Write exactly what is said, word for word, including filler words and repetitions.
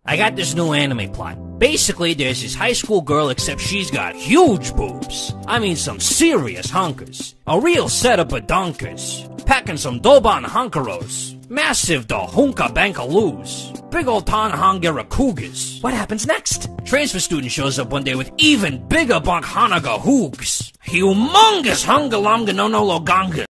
I got this new anime plot. Basically, there's this high school girl, except she's got huge boobs. I mean some serious hunkers. A real setup of donkers. Packing some Doban hunkeros. Massive da hunka bankaloos. Big ol' Tanhangera cougars. What happens next? Transfer student shows up one day with even bigger bunk hanaga hoogs. Humongous hungalamga no no loganga.